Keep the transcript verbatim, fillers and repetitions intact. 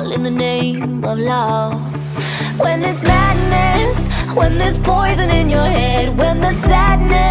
all in the name of love. When there's madness, when there's poison in your head, when the sadness